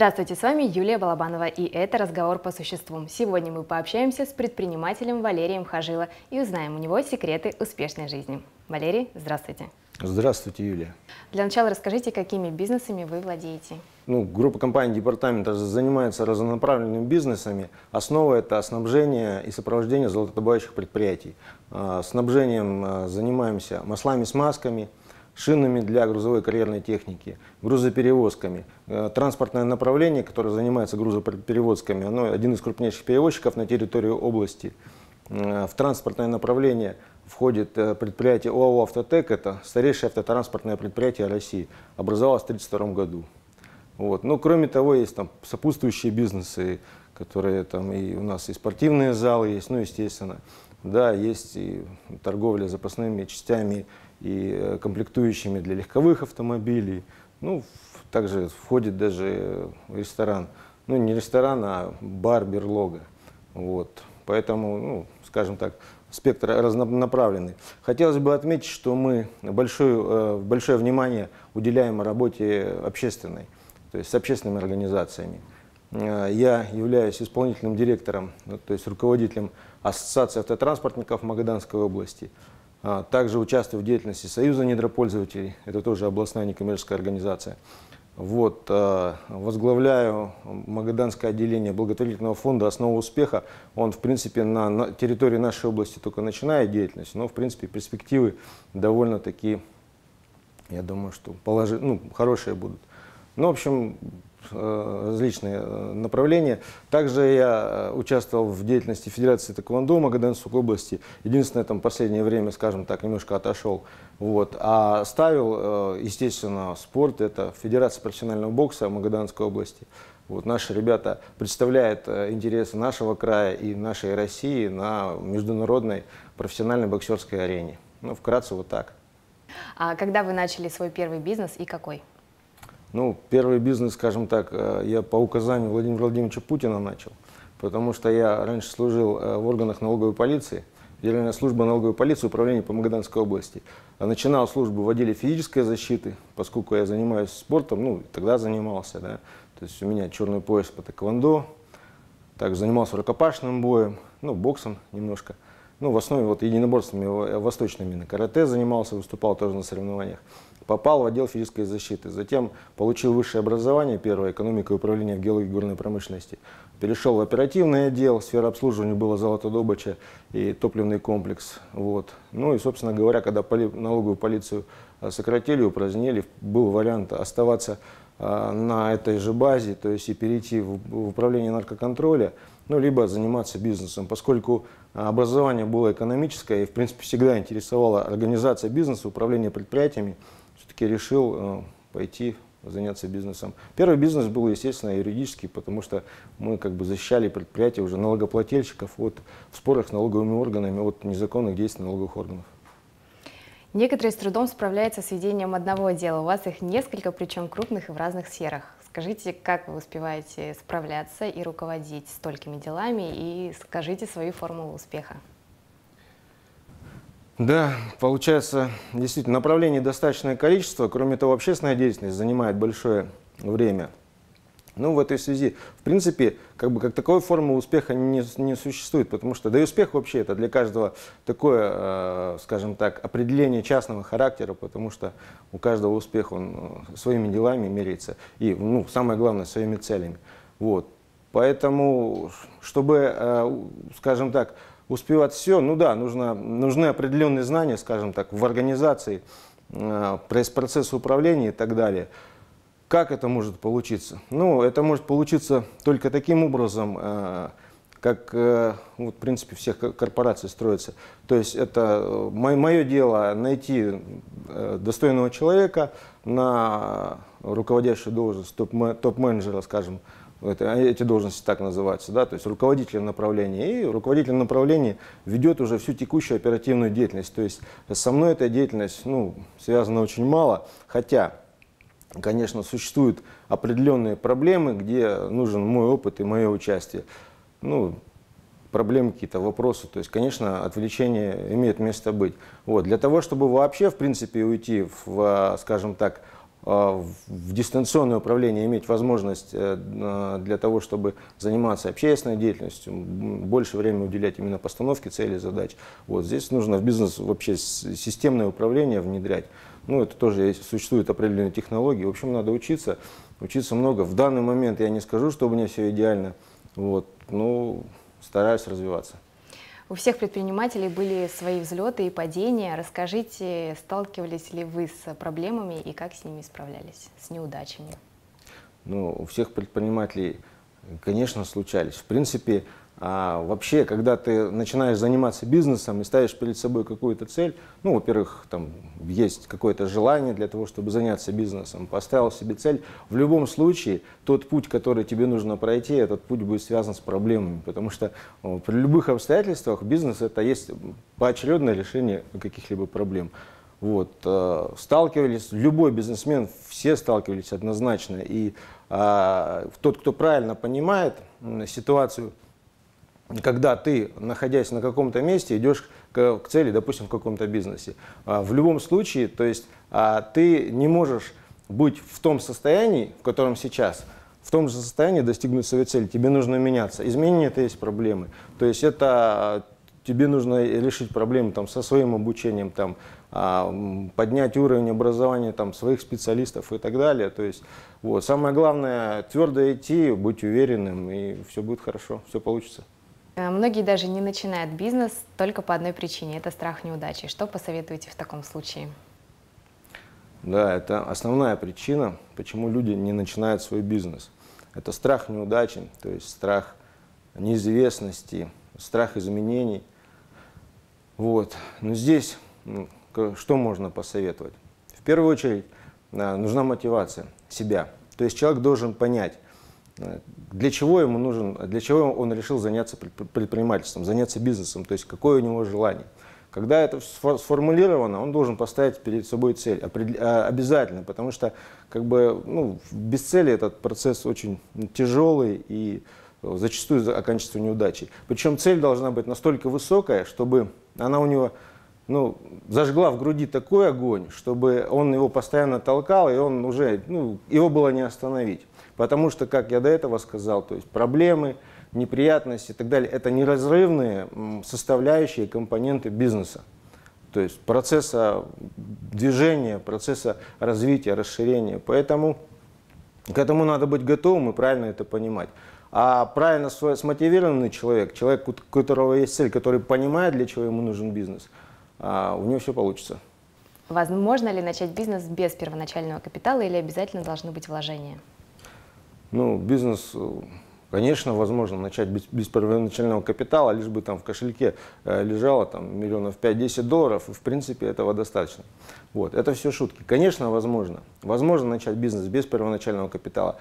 Здравствуйте, с вами Юлия Балабанова, и это «Разговор по существу». Сегодня мы пообщаемся с предпринимателем Валерием Хажило и узнаем у него секреты успешной жизни. Валерий, здравствуйте. Здравствуйте, Юлия. Для начала расскажите, какими бизнесами вы владеете. Группа компаний департамента занимается разнонаправленными бизнесами. Основа – это снабжение и сопровождение золотодобывающих предприятий. Снабжением занимаемся маслами, смазками, шинами для грузовой карьерной техники, грузоперевозками. Транспортное направление, которое занимается грузоперевозками, оно один из крупнейших перевозчиков на территории области. В транспортное направление входит предприятие ОАО «Автотек». Это старейшее автотранспортное предприятие России. Образовалось в 1932 году. Кроме того, есть там сопутствующие бизнесы, которые там и у нас и спортивные залы есть, естественно. Да, есть и торговля запасными частями и комплектующими для легковых автомобилей. Также входит даже ресторан. Не ресторан, а бар, берлога. Поэтому, скажем так, спектр разнонаправленный. Хотелось бы отметить, что мы большое внимание уделяем работе общественной, то есть с общественными организациями. Я являюсь исполнительным директором, то есть руководителем Ассоциации автотранспортников Магаданской области. Также участвую в деятельности Союза недропользователей, это тоже областная некоммерческая организация. Возглавляю Магаданское отделение благотворительного фонда «Основа успеха». Он, в принципе, на территории нашей области только начинает деятельность, но, в принципе, перспективы довольно-таки, я думаю, что хорошие будут. В общем, различные направления. Также я участвовал в деятельности Федерации тэквондо Магаданской области. Единственное, там последнее время, скажем так, немножко отошел. А ставил, естественно, спорт. Это Федерация профессионального бокса Магаданской области. Наши ребята представляют интересы нашего края и нашей России на международной профессиональной боксерской арене. Вкратце вот так. А когда вы начали свой первый бизнес и какой? Первый бизнес, скажем так, я по указанию Владимира Владимировича Путина начал, потому что я раньше служил в органах налоговой полиции, Федеральная служба налоговой полиции, управление по Магаданской области. Начинал службу в отделе физической защиты, поскольку я занимаюсь спортом, тогда занимался, да, то есть у меня черный пояс по тэквондо, также занимался рукопашным боем, боксом немножко. В основе единоборствами восточными, на карате занимался, выступал тоже на соревнованиях. Попал в отдел физической защиты, затем получил высшее образование, первое, экономика и управление в геологии и горной промышленности. Перешел в оперативный отдел, сфера обслуживания была золотодобыча и топливный комплекс. И, собственно говоря, когда налоговую полицию сократили, упразднили, был вариант оставаться на этой же базе, то есть и перейти в управление наркоконтроля, либо заниматься бизнесом, поскольку образование было экономическое и, в принципе, всегда интересовала организация бизнеса, управление предприятиями, все-таки решил пойти заняться бизнесом. Первый бизнес был, естественно, юридический, потому что мы защищали предприятия уже налогоплательщиков в спорах с налоговыми органами от незаконных действий налоговых органов. Некоторые с трудом справляются с ведением одного дела. У вас их несколько, причем крупных и в разных сферах. Скажите, как вы успеваете справляться и руководить столькими делами, и скажите свою формулу успеха. Да, получается, действительно, направлений достаточное количество. Кроме того, общественная деятельность занимает большое время. В этой связи, в принципе, как таковой формулы успеха не существует, потому что, да и успех вообще это для каждого такое, скажем так, определение частного характера, потому что у каждого успех, он своими делами меряется и, самое главное, своими целями. Поэтому, чтобы, скажем так, успевать все, нужны определенные знания, скажем так, в организации, процессе управления и так далее. Как это может получиться? Это может получиться только таким образом, как, в принципе, всех корпораций строятся. То есть это мое дело найти достойного человека на руководящую должность, топ-менеджера, скажем, эти должности так называются, да, то есть руководитель направления. И руководитель направления ведет уже всю текущую оперативную деятельность. То есть со мной эта деятельность связана очень мало, хотя, конечно, существуют определенные проблемы, где нужен мой опыт и мое участие. Проблемы, какие-то вопросы. То есть, конечно, отвлечение имеет место быть. Для того, чтобы вообще, в принципе, уйти в, скажем так, в дистанционное управление иметь возможность для того, чтобы заниматься общественной деятельностью, больше времени уделять именно постановке целей, задач. Вот здесь нужно в бизнес вообще системное управление внедрять. Ну, это тоже есть, существуют определенные технологии. В общем, надо учиться много. В данный момент я не скажу, что у меня все идеально, вот, но стараюсь развиваться. У всех предпринимателей были свои взлеты и падения. Расскажите, сталкивались ли вы с проблемами и как с ними справлялись, с неудачами? Ну, у всех предпринимателей, конечно, случались. В принципе, вообще, когда ты начинаешь заниматься бизнесом и ставишь перед собой какую-то цель, ну, во-первых, там есть какое-то желание для того, чтобы заняться бизнесом, поставил себе цель, в любом случае тот путь, который тебе нужно пройти, этот путь будет связан с проблемами, потому что при любых обстоятельствах бизнес это есть поочередное решение каких-либо проблем. Вот, сталкивались, любой бизнесмен, все сталкивались однозначно, и тот, кто правильно понимает ситуацию, когда ты, находясь на каком-то месте, идешь к цели, допустим, в каком-то бизнесе. В любом случае, то есть ты не можешь быть в том состоянии, в котором сейчас, в том же состоянии достигнуть своей цели. Тебе нужно меняться. Изменения — это есть проблемы. То есть это тебе нужно решить проблемы там, со своим обучением, там, поднять уровень образования там, своих специалистов и так далее. То есть, вот. Самое главное — твердо идти, быть уверенным, и все будет хорошо, все получится. Многие даже не начинают бизнес только по одной причине – это страх неудачи. Что посоветуете в таком случае? Да, это основная причина, почему люди не начинают свой бизнес. Это страх неудачи, то есть страх неизвестности, страх изменений. Вот. Но здесь что можно посоветовать? В первую очередь нужна мотивация себя. То есть человек должен понять, для чего ему нужен, для чего он решил заняться предпринимательством, заняться бизнесом, то есть какое у него желание. Когда это сформулировано, он должен поставить перед собой цель, обязательно, потому что как бы, ну, без цели этот процесс очень тяжелый и зачастую оканчивается неудачей. Причем цель должна быть настолько высокая, чтобы она у него зажгла в груди такой огонь, чтобы он его постоянно толкал, и он уже, его было не остановить. Потому что, как я до этого сказал, то есть проблемы, неприятности и так далее, это неразрывные составляющие компоненты бизнеса. То есть процесса движения, процесса развития, расширения. Поэтому к этому надо быть готовым и правильно это понимать. А правильно смотивированный человек, человек, у которого есть цель, который понимает, для чего ему нужен бизнес, у него все получится. Возможно ли начать бизнес без первоначального капитала или обязательно должны быть вложения? Ну, бизнес, конечно, возможно начать без первоначального капитала, лишь бы там в кошельке лежало там, миллионов 5-10 долларов, и в принципе этого достаточно. Вот, это все шутки. Конечно, возможно. Возможно начать бизнес без первоначального капитала.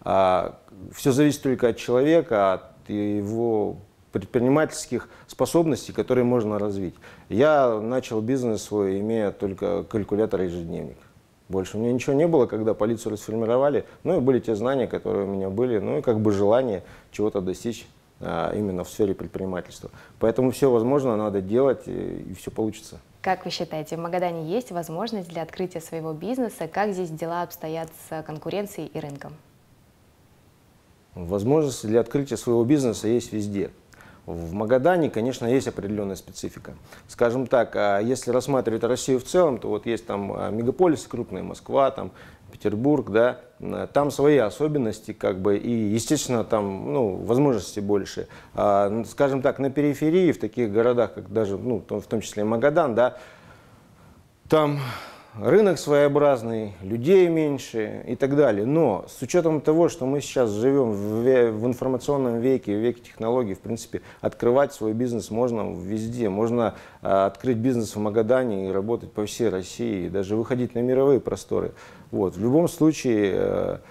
Все зависит только от человека, от его предпринимательских способностей, которые можно развить. Я начал бизнес свой, имея только калькулятор и ежедневник. Больше у меня ничего не было, когда полицию расформировали. Ну и были те знания, которые у меня были, ну и как бы желание чего-то достичь именно в сфере предпринимательства. Поэтому все возможно, надо делать, и все получится. Как вы считаете, в Магадане есть возможность для открытия своего бизнеса? Как здесь дела обстоят с конкуренцией и рынком? Возможности для открытия своего бизнеса есть везде. В Магадане, конечно, есть определенная специфика. Скажем так, если рассматривать Россию в целом, то вот есть там мегаполисы крупные, Москва, там, Петербург, да, там свои особенности, как бы, и, естественно, там, возможностей больше. Скажем так, на периферии, в таких городах, как даже, в том числе Магадан, да, там рынок своеобразный, людей меньше и так далее. Но с учетом того, что мы сейчас живем в информационном веке, в веке технологий, в принципе, открывать свой бизнес можно везде. Можно открыть бизнес в Магадане и работать по всей России, и даже выходить на мировые просторы. Вот. В любом случае,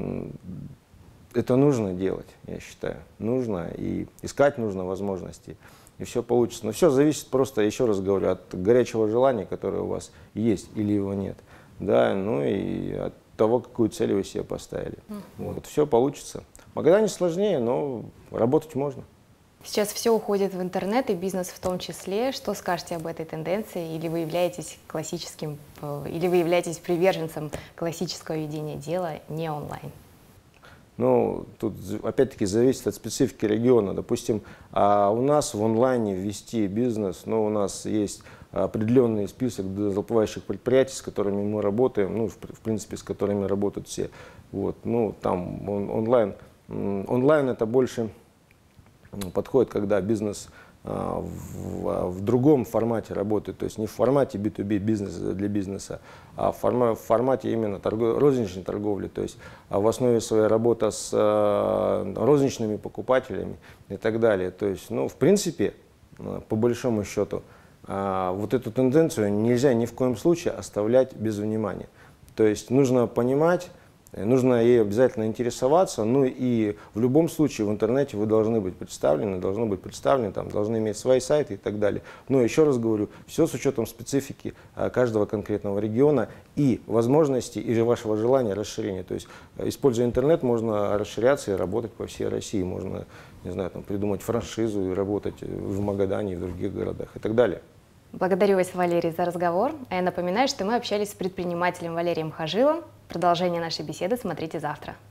это нужно делать, я считаю. Нужно, и искать нужно возможности. И все получится. Но все зависит просто, еще раз говорю, от горячего желания, которое у вас есть или его нет. Да, ну и от того, какую цель вы себе поставили. Вот, все получится. В Магадане сложнее, но работать можно. Сейчас все уходит в интернет, и бизнес в том числе. Что скажете об этой тенденции? Или вы являетесь или вы являетесь приверженцем классического ведения дела не онлайн? Ну, тут опять-таки зависит от специфики региона. Допустим, у нас в онлайне ввести бизнес, но у нас есть определенный список залплывающих предприятий, с которыми мы работаем, ну, в принципе, с которыми работают все. Вот, ну, там онлайн это больше подходит, когда бизнес в другом формате работает, то есть не в формате B2B бизнес для бизнеса, а в формате именно розничной торговли, то есть в основе своей работа с розничными покупателями и так далее. То есть, ну, в принципе, по большому счету, вот эту тенденцию нельзя ни в коем случае оставлять без внимания. То есть нужно понимать, нужно ей обязательно интересоваться, ну и в любом случае в интернете вы должны быть представлены, там, должны иметь свои сайты и так далее. Но еще раз говорю, все с учетом специфики каждого конкретного региона и возможности или вашего желания расширения. То есть, используя интернет, можно расширяться и работать по всей России. Можно, не знаю, там, придумать франшизу и работать в Магадане и в других городах и так далее. Благодарю вас, Валерий, за разговор. А я напоминаю, что мы общались с предпринимателем Валерием Хажилом. Продолжение нашей беседы смотрите завтра.